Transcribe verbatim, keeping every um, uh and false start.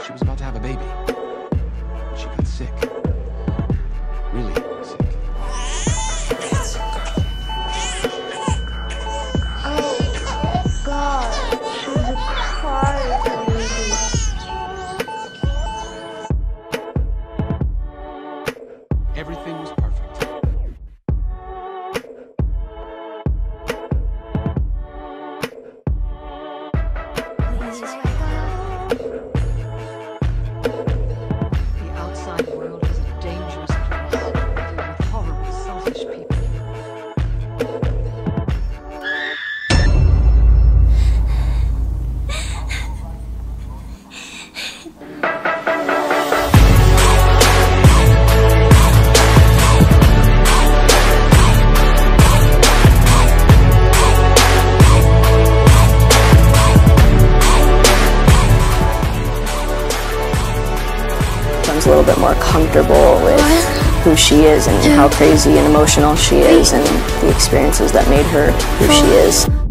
She was about to have a baby. She got sick. Really sick. Oh, God. She's a crybaby. Everything was perfect. The outside world is a dangerous place, filled with horrible, selfish people. A little bit more comfortable with who she is and how crazy and emotional she is and the experiences that made her who she is.